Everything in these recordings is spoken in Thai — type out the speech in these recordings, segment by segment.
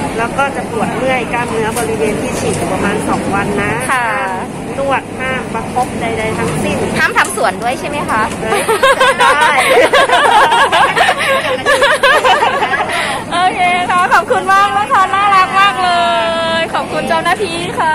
แล้วก็จะปวดเมื่อยกล้ามเนื้อบริเวณที่ฉีดประมาณ2 วันนะค่ะนวดห้ามประคบใดๆทั้งสิ้นห้ามทำสวนด้วยใช่ไหมคะได้โอเคค่ะขอบคุณมากนะคะน่ารักมากเลยขอบคุณเจ้าหน้าที่ค่ะ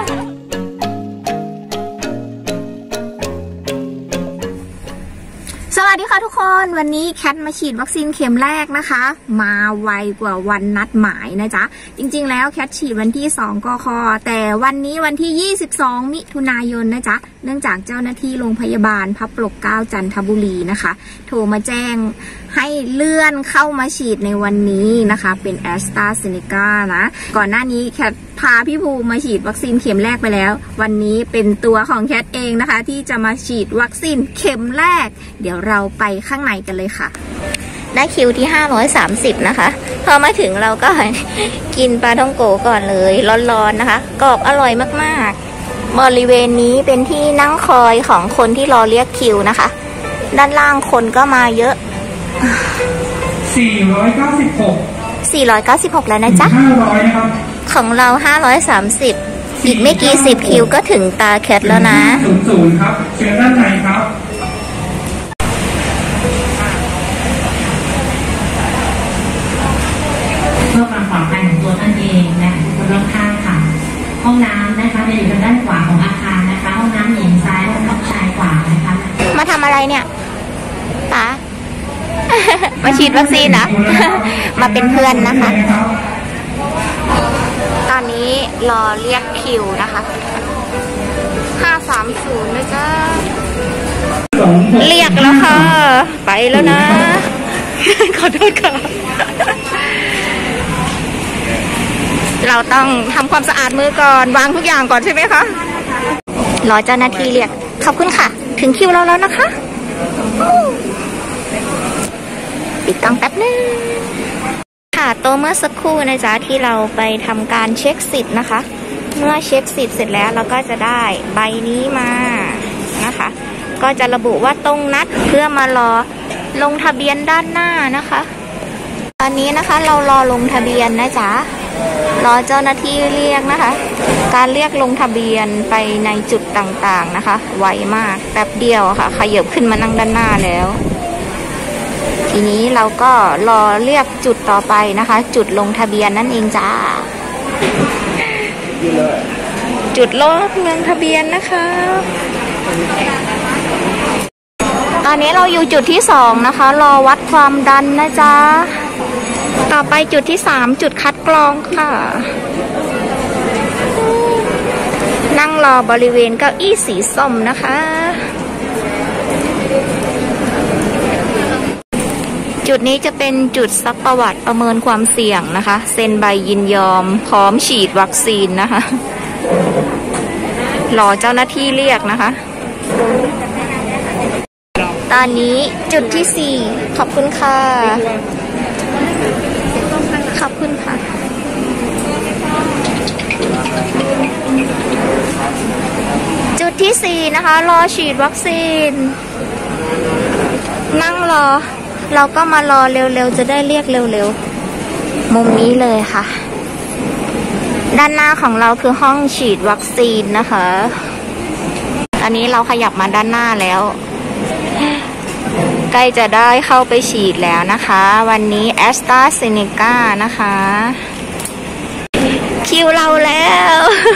สวัสดีค่ะทุกคนวันนี้แคทมาฉีดวัคซีนเข็มแรกนะคะมาไวกว่าวันนัดหมายนะจ๊ะจริงๆแล้วแคทฉีดวันที่2 กค.แต่วันนี้วันที่22 มิถุนายนนะจ๊ะเนื่องจากเจ้าหน้าที่โรงพยาบาลพระปกเกล้าจันทบุรีนะคะโทรมาแจ้งให้เลื่อนเข้ามาฉีดในวันนี้นะคะเป็นแอสตราเซเนกานะก่อนหน้านี้แคทพาพี่ภูมิมาฉีดวัคซีนเข็มแรกไปแล้ววันนี้เป็นตัวของแคทเองนะคะที่จะมาฉีดวัคซีนเข็มแรกเดี๋ยวเราไปข้างในกันเลยค่ะได้คิวที่530นะคะพอมาถึงเราก็กินปลาท่องโกก่อนเลยร้อนๆนะคะกรอบอร่อยมากๆบริเวณนี้เป็นที่นั่งคอยของคนที่รอเรียกคิวนะคะด้านล่างคนก็มาเยอะ496แล้วนะจ๊ะ500นะครับของเรา530อีกไม่กี่10คิวก็ถึงตาแคทแล้วนะ 00ครับเชิญด้านในครับเพื่อความปลอดภัยของตัวท่านเองและคนรอบข้างค่ะห้องน้ำนะคะจะอยู่ทางด้านขวาของอาคารนะคะห้องน้ำหญิงซ้ายห้องน้ำชายขวานะคะมาทำอะไรเนี่ยป๋ามาฉีดวัคซีนนะมาเป็นเพื่อนนะคะตอนนี้รอเรียกคิวนะคะ530นะจ๊ะเรียกแล้วค่ะไปแล้วนะขอโทษค่ะเราต้องทำความสะอาดมือก่อนวางทุกอย่างก่อนใช่ไหมคะรอเจ้าหน้าที่เรียกขอบคุณค่ะถึงคิวเราแล้วนะคะปิดกล้องแป๊บนึงค่ะตัวเมื่อสักครู่นะจ๊ะที่เราไปทำการเช็คสิทธิ์นะคะเมื่อเช็คสิทธิ์เสร็จแล้วเราก็จะได้ใบนี้มานะคะก็จะระบุว่าตรงนัดเพื่อมารอลงทะเบียนด้านหน้านะคะตอนนี้นะคะเรารอลงทะเบียนนะจ๊ะรอเจ้าหน้าที่เรียกนะคะการเรียกลงทะเบียนไปในจุดต่างๆนะคะไวมากแป๊บเดียวค่ะขยับขึ้นมานั่งด้านหน้าแล้วทีนี้เราก็รอเรียกจุดต่อไปนะคะจุดลงทะเบียนนั่นเองจ้าจุดลงทะเบียนนะคะตอนนี้เราอยู่จุดที่2นะคะรอวัดความดันนะจ๊ะต่อไปจุดที่3จุดคัดกรองค่ะนั่งรอบริเวณเก้าอี้สีส้มนะคะจุดนี้จะเป็นจุดซักประวัติประเมินความเสี่ยงนะคะเซ็นใบยินยอมพร้อมฉีดวัคซีนนะคะรอเจ้าหน้าที่เรียกนะคะตอนนี้จุดที่4ขอบคุณค่ะขอบคุณค่ะจุดที่4นะคะรอฉีดวัคซีนนั่งรอเราก็มารอเร็วๆจะได้เรียกเร็วๆมุมนี้เลยค่ะด้านหน้าของเราคือห้องฉีดวัคซีนนะคะตอนนี้เราขยับมาด้านหน้าแล้วใกล้จะได้เข้าไปฉีดแล้วนะคะวันนี้แอสตราเซเนกานะคะคิวเราแล้ว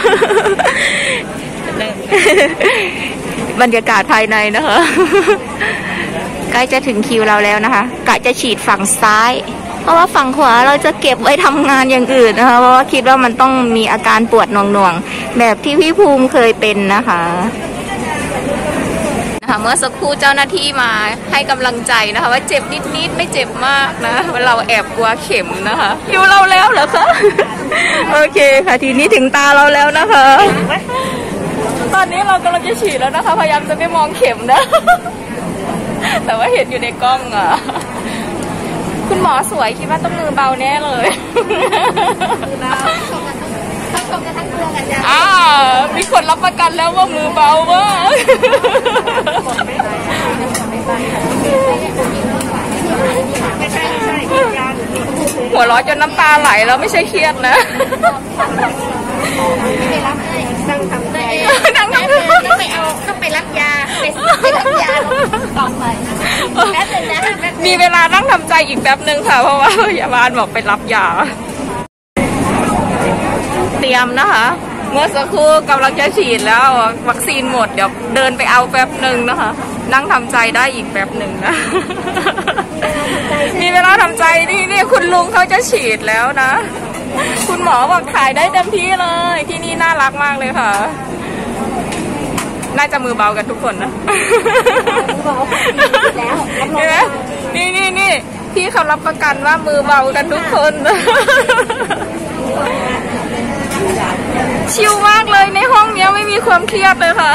บรรยากาศภายในนะคะใกล้จะถึงคิวเราแล้วนะคะกะจะฉีดฝั่งซ้ายเพราะว่าฝั่งขวาเราจะเก็บไว้ทำงานอย่างอื่นนะคะเพราะว่าคิดว่ามันต้องมีอาการปวดหน่วงๆแบบที่พี่ภูมิเคยเป็นนะคะเมื่อสักครู่เจ้าหน้าที่มาให้กำลังใจนะคะว่าเจ็บนิดๆไม่เจ็บมากนะเราแอบกลัวเข็มนะคะคิวเราแล้วเหรอคะโอเคค่ะทีนี้ถึงตาเราแล้วนะคะตอนนี้เรากำลังจะฉีดแล้วนะคะพยายามจะไม่มองเข็มนะแต่ว่าเห็นอยู่ในกล้องอ่ะคุณหมอสวยคิดว่าต้องมือเบาแน่เลยมีคนรับประกันแล้วว่ามือเบามากหัวเราะจนน้ำตาไหลแล้วไม่ใช่เครียดนะนั่งทำใจนั่งทำต้องไปเอาต้องไปรับยาไปรับยาต่อไปแป๊บนึงนะมีเวลานั่งทำใจอีกแป๊บนึงค่ะเพราะว่าพยาบาลบอกไปรับยาเตรียมนะคะเมื่อสักครู่กำลังจะฉีดแล้ววัคซีนหมดเดี๋ยวเดินไปเอาแป๊บหนึ่งนะคะนั่งทำใจได้อีกแป๊บหนึ่งนะมีเวลาทำใจนี่คุณลุงเขาจะฉีดแล้วนะคุณหมอบอกถ่ายได้เต็มที่เลยที่นี่น่ารักมากเลยค่ะน่าจะมือเบากันทุกคนนะเห็นไหมนี่พี่เขารับประกันว่ามือเบากันทุกคนชิลมากเลยในห้องนี้ไม่มีความเครียดเลยค่ะ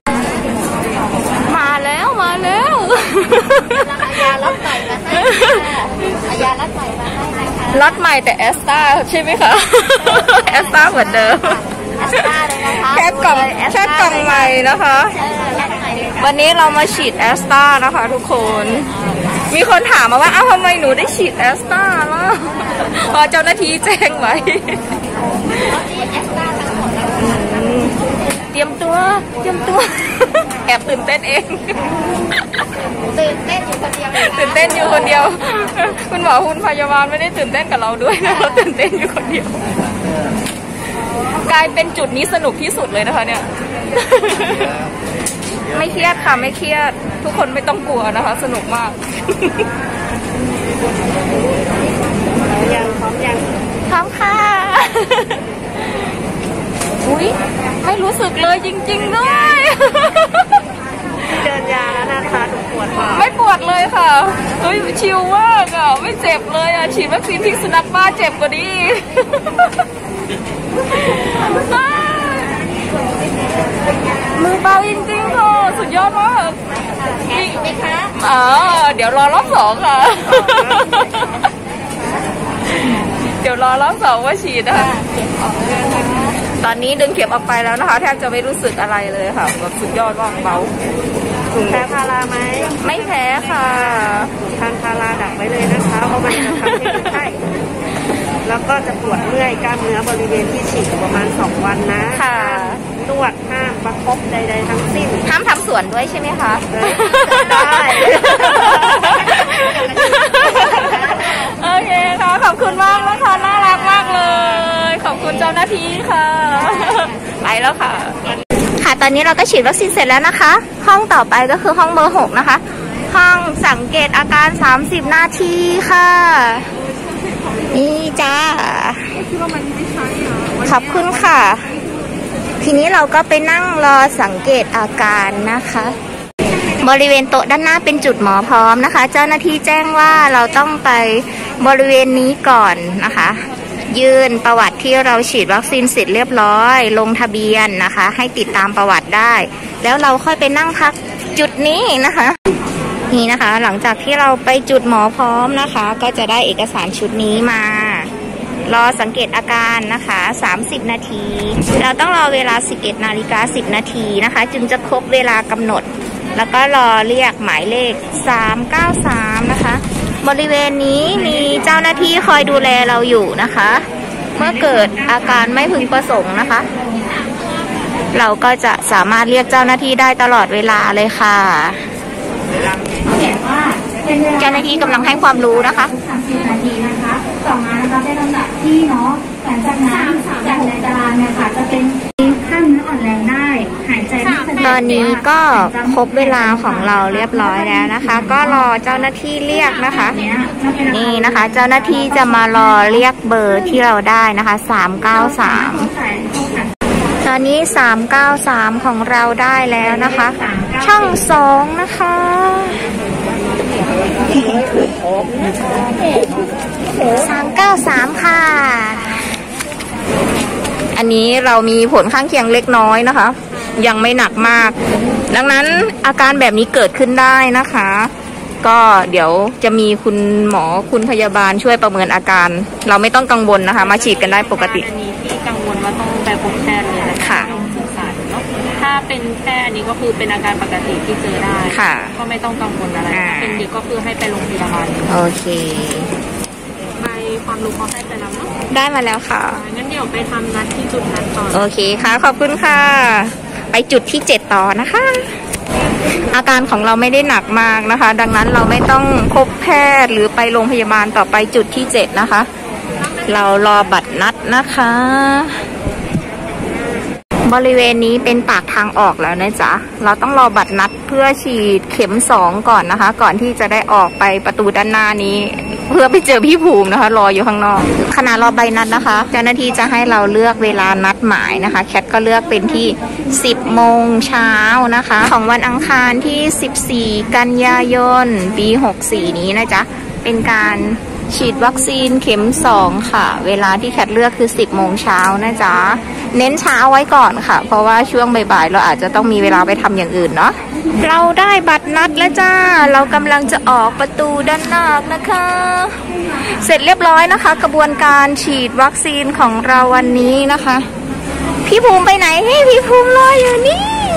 มาแล้วยาล็อตใหม่มาให้ยาล็อตใหม่มาให้นะคะล็อตใหม่แต่แอสตาใช่ไหมคะแอสตาเหมือนเดิมแค่กล่องใหม่นะคะวันนี้เรามาฉีดแอสตานะคะทุกคนมีคนถามมาว่าอ้าวทำไมหนูได้ฉีดแอสตาล่ะพอเจ้าหน้าที่แจ้งไว้เตรียมตัวแอบตื่นเต้นเองตื่นเต้นอยู่คนเดียวคุณหมอคุณพยาบาลไม่ได้ตื่นเต้นกับเราด้วยนะเราตื่นเต้นอยู่คนเดียวกลายเป็นจุดนี้สนุกที่สุดเลยนะคะเนี่ยไม่เครียดค่ะไม่เครียดทุกคนไม่ต้องกลัวนะคะสนุกมากพร้อมค่ะอุ้ยไม่รู้สึกเลยจริงๆด้วยเดินยาแล้วนะคะปวดไม่ปวดเลยค่ะเฮ้ยชิลมากอ่ะไม่เจ็บเลยอ่ะฉีดวัคซีนพิษสุนัขบ้าเจ็บกว่านี้มือเบาจริงๆค่ะสุดยอดมากนี่ไหมคะเดี๋ยวรอรอบ2ค่ะเดี๋ยวรอรอบ2ว่าฉีดนะคะตอนนี้ดึงเข็มออกไปแล้วนะคะแทบจะไม่รู้สึกอะไรเลยค่ะแบบสุดยอดมากเบาแพ้พาราไหมไม่แพ้ค่ะทานพาราดักไว้เลยนะคะเพราะมันจะทำให้ไข้แล้วก็จะปวดเมื่อยกล้ามเนื้อบริเวณที่ฉีดประมาณ2 วันนะค่ะนวดห้ามประคบใดๆทั้งสิ้นห้ามทำสวนด้วยใช่ไหมคะได้โอเคค่ะขอบคุณมากนะคะน่ารักมากเลยขอบคุณเจ้าหน้าที่ค่ะไปแล้วค่ะค่ะตอนนี้เราก็ฉีดวัคซีนเสร็จแล้วนะคะห้องต่อไปก็คือห้องเบอร์6นะคะห้องสังเกตอาการ30 นาทีค่ะนี่จ้าขอบคุณค่ะทีนี้เราก็ไปนั่งรอสังเกตอาการนะคะบริเวณโต๊ะด้านหน้าเป็นจุดหมอพร้อมนะคะเจ้าหน้าที่แจ้งว่าเราต้องไปบริเวณนี้ก่อนนะคะยื่นประวัติที่เราฉีดวัคซีนเสร็จเรียบร้อยลงทะเบียนนะคะให้ติดตามประวัติได้แล้วเราค่อยไปนั่งพักจุดนี้นะคะนี่นะคะหลังจากที่เราไปจุดหมอพร้อมนะคะก็จะได้เอกสารชุดนี้มารอสังเกตอาการนะคะ30 นาทีเราต้องรอเวลา 11:10 นาทีนะคะจึงจะครบเวลากำหนดแล้วก็รอเรียกหมายเลข393นะคะบริเวณนี้มีเจ้าหน้าที่คอยดูแลเราอยู่นะคะเมื่อเกิดอาการไม่พึงประสงค์นะคะเราก็จะสามารถเรียกเจ้าหน้าที่ได้ตลอดเวลาเลยค่ะเจ้าหน้าที่กำลังให้ความรู้นะคะ 30 นาทีนะคะต่อมานะคะได้ลำดับที่เนาะหลังจากนั้นจากในตารางเนี่ยค่ะจะเป็นกล้ามเนื้ออ่อนแรงได้หายใจไม่สะดวกตอนนี้ก็ครบเวลาของเราเรียบร้อยแล้วนะคะก็รอเจ้าหน้าที่เรียกนะคะนี่นะคะเจ้าหน้าที่จะมารอเรียกเบอร์ที่เราได้นะคะ393ตอนนี้393ของเราได้แล้วนะคะช่อง2นะคะ393ค่ะอันนี้เรามีผลข้างเคียงเล็กน้อยนะคะยังไม่หนักมากดังนั้นอาการแบบนี้เกิดขึ้นได้นะคะก็เดี๋ยวจะมีคุณหมอคุณพยาบาลช่วยประเมินอาการเราไม่ต้องกังวลนะคะมาฉีดกันได้ปกติอันนี้ที่กังวลว่าต้องไปพบแพทย์เลยค่ะศึกษาเนาะถ้าเป็นแค่อันนี้ก็คือเป็นอาการปกติที่เจอได้ค่ะก็ไม่ต้องกังวลอะไรเป็นเด็กก็คือให้ไปโรงพยาบาลโอเคไปความรู้เขาให้ไปแล้วเนาะได้มาแล้วค่ะงั้นเดี๋ยวไปทำนัดที่จุดนั้นต่อโอเคค่ะขอบคุณค่ะ ไปจุดที่ 7 ต่อนะคะ อาการของเราไม่ได้หนักมากนะคะ ดังนั้นเราไม่ต้องพบแพทย์หรือไปโรงพยาบาลต่อไปจุดที่ 7 นะคะ เรารอบัตรนัดนะคะ บริเวณนี้เป็นปากทางออกแล้วนะจ๊ะเราต้องรอบัตรนัดเพื่อฉีดเข็ม2ก่อนนะคะ ก่อนที่จะได้ออกไปประตูด้านหน้านี้ เพื่อไปเจอพี่ภูมินะคะ รออยู่ข้างนอกขณะรอใบนัดนะคะเจ้าหน้าที่จะให้เราเลือกเวลานัดหมายนะคะแคทก็เลือกเป็นที่ 10 โมงเช้านะคะของวันอังคารที่ 14 กันยายนปี 64 นี้นะจ๊ะเป็นการฉีดวัคซีนเข็ม2ค่ะเวลาที่แคทเลือกคือ 10 โมงเช้านะจ๊ะเน้นเช้าไว้ก่อนค่ะเพราะว่าช่วงบ่ายๆเราอาจจะต้องมีเวลาไปทำอย่างอื่นเนาะเราได้บัตรนัดแล้วจ้าเรากำลังจะออกประตูด้านนอกนะคะเสร็จเรียบร้อยนะคะกระบวนการฉีดวัคซีนของเราวันนี้นะคะพี่ภูมิไปไหนพี่ภูมิรออยู่นี่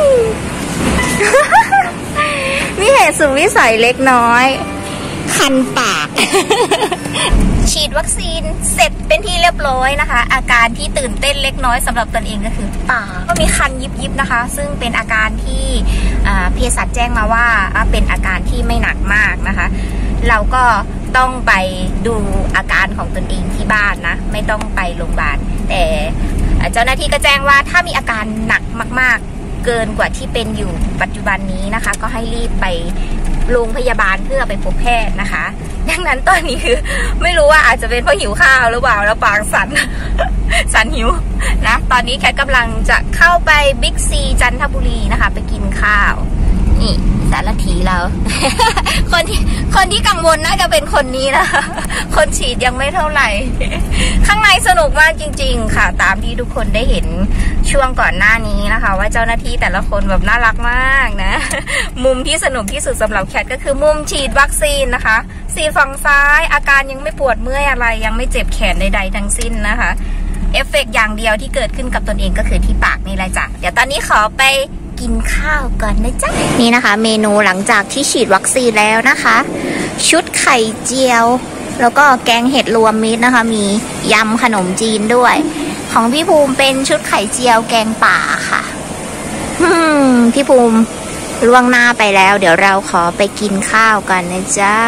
มีเหตุสุดวิสัยเล็กน้อยคันปาก ฉีดวัคซีนเสร็จเป็นที่เรียบร้อยนะคะอาการที่ตื่นเต้นเล็กน้อยสำหรับตนเองก็คือปากก็มีคันยิบๆนะคะซึ่งเป็นอาการที่เภสัชแจ้งมาว่าเป็นอาการที่ไม่หนักมากนะคะเราก็ต้องไปดูอาการของตนเองที่บ้านนะไม่ต้องไปโรงพยาบาลแต่เจ้าหน้าที่ก็แจ้งว่าถ้ามีอาการหนักมากๆเกินกว่าที่เป็นอยู่ปัจจุบันนี้นะคะก็ให้รีบไปโรงพยาบาลเพื่อไปพบแพทย์นะคะดังนั้นตอนนี้คือไม่รู้ว่าอาจจะเป็นเพราะหิวข้าวหรือเปล่าแล้วปากสั่น สั่นหิวนะตอนนี้แคทกำลังจะเข้าไปบิ๊กซีจันทบุรีนะคะไปกินข้าวนี่สารถีเรา คนที่กังวลน่าจะเป็นคนนี้นะ คนฉีดยังไม่เท่าไหร่ ข้างในสนุกมากจริงๆค่ะตามที่ทุกคนได้เห็นช่วงก่อนหน้านี้นะคะว่าเจ้าหน้าที่แต่ละคนแบบน่ารักมากนะ มุมที่สนุกที่สุดสำหรับแคทก็คือมุมฉีดวัคซีนนะคะฉีดฝั่งซ้ายอาการยังไม่ปวดเมื่อยอะไรยังไม่เจ็บแขนใดๆทั้งสิ้นนะคะเอฟเฟกต์อย่างเดียวที่เกิดขึ้นกับตนเองก็คือที่ปากนี่แหละจ้ะเดี๋ยวตอนนี้ขอไปกินข้าวก่อนนะจ๊ะนี่นะคะเมนูหลังจากที่ฉีดวัคซีนแล้วนะคะชุดไข่เจียวแล้วก็แกงเห็ดรวมมิตรนะคะมียำขนมจีนด้วยของพี่ภูมิเป็นชุดไข่เจียวแกงป่าค่ะพี่ภูมิล่วงหน้าไปแล้วเดี๋ยวเราขอไปกินข้าวกันนะจ๊ะ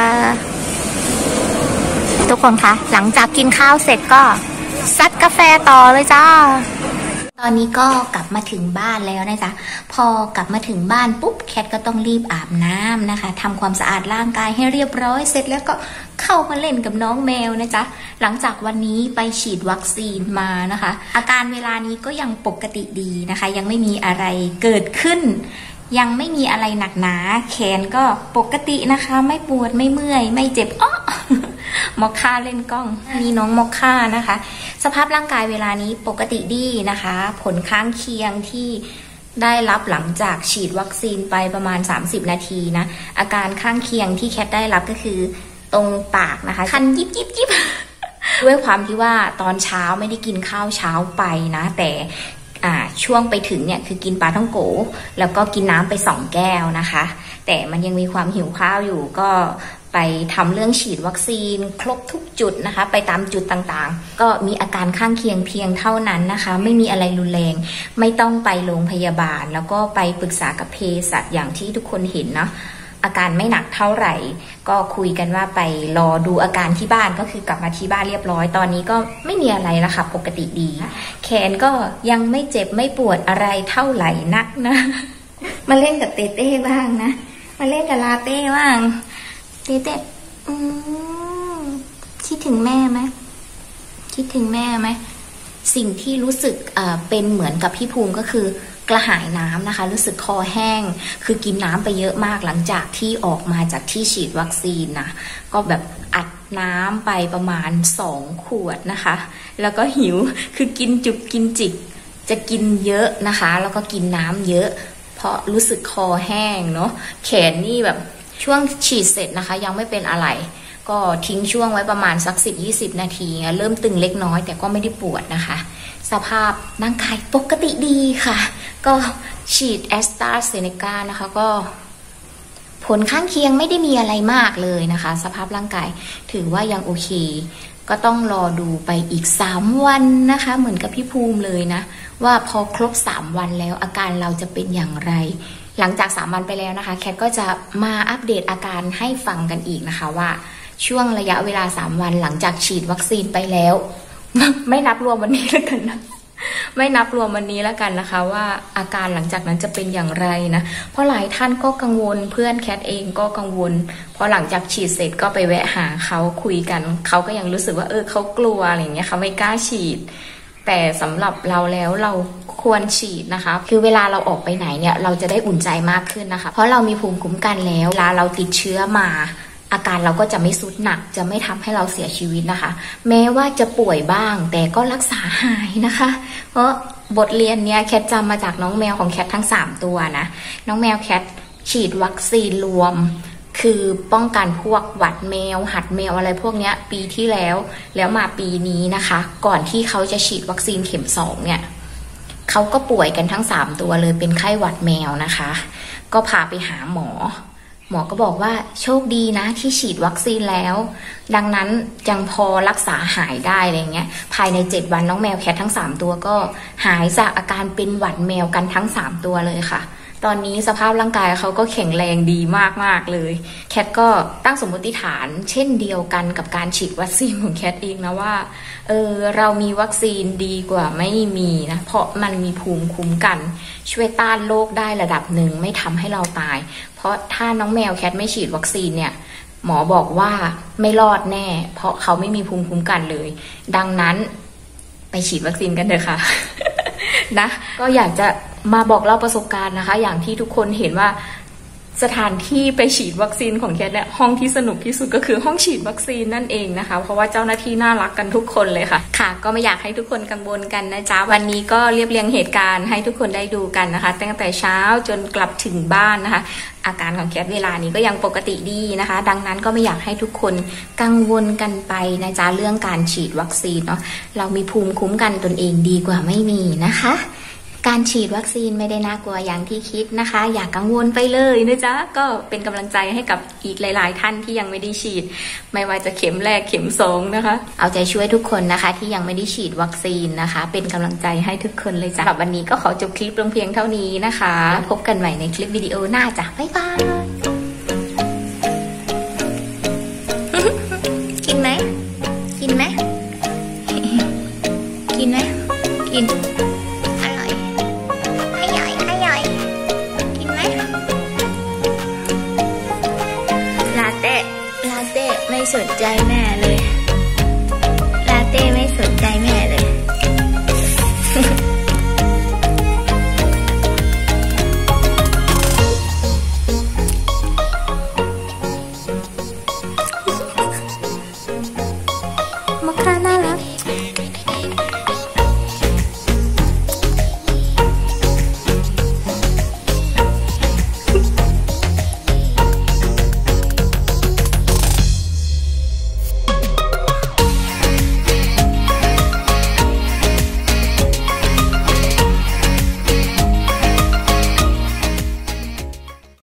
ทุกคนคะหลังจากกินข้าวเสร็จก็ซัดกาแฟต่อเลยจ้าตอนนี้ก็กลับมาถึงบ้านแล้วนะจ๊ะพอกลับมาถึงบ้านปุ๊บแคทก็ต้องรีบอาบน้ำนะคะทำความสะอาดร่างกายให้เรียบร้อยเสร็จแล้วก็เข้ามาเล่นกับน้องแมวนะจ๊ะหลังจากวันนี้ไปฉีดวัคซีนมานะคะอาการเวลานี้ก็ยังปกติดีนะคะยังไม่มีอะไรเกิดขึ้นยังไม่มีอะไรหนักหนาแขนก็ปกตินะคะไม่ปวดไม่เมื่อยไม่เจ็บอ้อ มอคค่าเล่นกล้องนี่น้องมอคค่านะคะสภาพร่างกายเวลานี้ปกติดีนะคะผลข้างเคียงที่ได้รับหลังจากฉีดวัคซีนไปประมาณ30นาทีนะอาการข้างเคียงที่แคทได้รับก็คือตรงปากนะคะคันยิบ ด้วยความที่ว่าตอนเช้าไม่ได้กินข้าวเช้าไปนะแต่ช่วงไปถึงเนี่ยคือกินปลาท่องโกแล้วก็กินน้ำไป2แก้วนะคะแต่มันยังมีความหิวข้าวอยู่ก็ไปทำเรื่องฉีดวัคซีนครบทุกจุดนะคะไปตามจุดต่างๆก็มีอาการข้างเคียงเพียงเท่านั้นนะคะไม่มีอะไรรุนแรงไม่ต้องไปโรงพยาบาลแล้วก็ไปปรึกษากับเภสัชอย่างที่ทุกคนเห็นนะอาการไม่หนักเท่าไหร่ก็คุยกันว่าไปรอดูอาการที่บ้านก็คือกลับมาที่บ้านเรียบร้อยตอนนี้ก็ไม่มีอะไรแล้วค่ะปกติดีแขนก็ยังไม่เจ็บไม่ปวดอะไรเท่าไหร่นักนะ มาเล่นกับเต้เต้บ้างนะมาเล่นกับลาเต้บ้างเต้เต้คิดถึงแม่ไหมคิดถึงแม่ไหมสิ่งที่รู้สึกเป็นเหมือนกับพี่ภูมิก็คือกระหายน้ำนะคะรู้สึกคอแห้งคือกินน้ำไปเยอะมากหลังจากที่ออกมาจากที่ฉีดวัคซีนนะก็แบบอัดน้ำไปประมาณ2 ขวดนะคะแล้วก็หิวคือกินจุบกินจิกจะกินเยอะนะคะแล้วก็กินน้ำเยอะเพราะรู้สึกคอแห้งเนาะแขนนี่แบบช่วงฉีดเสร็จนะคะยังไม่เป็นอะไรก็ทิ้งช่วงไว้ประมาณสัก10-20 นาทีเริ่มตึงเล็กน้อยแต่ก็ไม่ได้ปวดนะคะสภาพร่างกายปกติดีค่ะก็ฉีดแอสตราเซเนกานะคะก็ผลข้างเคียงไม่ได้มีอะไรมากเลยนะคะสภาพร่างกายถือว่ายังโอเคก็ต้องรอดูไปอีก3 วันนะคะเหมือนกับพี่ภูมิเลยนะว่าพอครบ3 วันแล้วอาการเราจะเป็นอย่างไรหลังจาก3 วันไปแล้วนะคะแคทก็จะมาอัปเดตอาการให้ฟังกันอีกนะคะว่าช่วงระยะเวลา3 วันหลังจากฉีดวัคซีนไปแล้ว ไม่นับรวมวันนี้แล้วกันนะไม่นับรวมวันนี้แล้วกันนะคะว่าอาการหลังจากนั้นจะเป็นอย่างไรนะเพราะหลายท่านก็กังวลเพื่อนแคทเองก็กังวลพอหลังจากฉีดเสร็จก็ไปแวะหาเขาคุยกันเขาก็ยังรู้สึกว่าเขากลัวอะไรเงี้ยเขาไม่กล้าฉีดแต่สำหรับเราแล้วเราควรฉีดนะคะคือเวลาเราออกไปไหนเนี่ยเราจะได้อุ่นใจมากขึ้นนะคะเพราะเรามีภูมิคุ้มกันแล้วเวลาเราติดเชื้อมาอาการเราก็จะไม่สุดหนักจะไม่ทำให้เราเสียชีวิตนะคะแม้ว่าจะป่วยบ้างแต่ก็รักษาหายนะคะเพราะบทเรียนเนี้ยแคทจำมาจากน้องแมวของแคททั้ง3 ตัวนะน้องแมวแคทฉีดวัคซีนรวมคือป้องกันพวกหวัดแมวหัดแมวอะไรพวกเนี้ยปีที่แล้วมาปีนี้นะคะก่อนที่เขาจะฉีดวัคซีนเข็ม2เนี่ยเขาก็ป่วยกันทั้ง3 ตัวเลยเป็นไข้หวัดแมวนะคะก็พาไปหาหมอก็บอกว่าโชคดีนะที่ฉีดวัคซีนแล้วดังนั้นยังพอรักษาหายได้อะไรเงี้ยภายใน7 วันน้องแมวแคททั้ง3 ตัวก็หายจากอาการเป็นหวัดแมวกันทั้ง3 ตัวเลยค่ะตอนนี้สภาพร่างกายเขาก็แข็งแรงดีมากๆเลยแคทก็ตั้งสมมติฐานเช่นเดียวกันกับการฉีดวัคซีนของแคทเองนะว่าเรามีวัคซีนดีกว่าไม่มีนะเพราะมันมีภูมิคุ้มกันช่วยต้านโรคได้ระดับหนึ่งไม่ทำให้เราตายเพราะถ้าน้องแมวแคทไม่ฉีดวัคซีนเนี่ยหมอบอกว่าไม่รอดแน่เพราะเขาไม่มีภูมิคุ้มกันเลยดังนั้นไปฉีดวัคซีนกันเถอะค่ะ นะก็อยากจะมาบอกเล่าประสบการณ์นะคะอย่างที่ทุกคนเห็นว่าสถานที่ไปฉีดวัคซีนของแคทเนี่ยห้องที่สนุกที่สุดก็คือห้องฉีดวัคซีนนั่นเองนะคะเพราะว่าเจ้าหน้าที่น่ารักกันทุกคนเลยค่ะก็ไม่อยากให้ทุกคนกังวลกันนะจ๊ะวันนี้ก็เรียบเรียงเหตุการณ์ให้ทุกคนได้ดูกันนะคะตั้งแต่เช้าจนกลับถึงบ้านนะคะอาการของแคทเวลานี้ก็ยังปกติดีนะคะดังนั้นก็ไม่อยากให้ทุกคนกังวลกันไปนะจ๊ะเรื่องการฉีดวัคซีนเนาะเรามีภูมิคุ้มกันตนเองดีกว่าไม่มีนะคะการฉีดวัคซีนไม่ได้น่ากลัวอย่างที่คิดนะคะอย่ากังวลไปเลยนะจ๊ะก็เป็นกำลังใจให้กับอีกหลายๆท่านที่ยังไม่ได้ฉีดไม่ว่าจะเข็มแรกเข็ม2นะคะเอาใจช่วยทุกคนนะคะที่ยังไม่ได้ฉีดวัคซีนนะคะเป็นกำลังใจให้ทุกคนเลยจ้ะสำหรับวันนี้ก็ขอจบคลิปลงเพียงเท่านี้นะคะพบกันใหม่ในคลิปวิดีโอหน้าจ้ะบ๊ายบายกินไหมกินไหมกินไหมกินไม่สนใจแม่เลย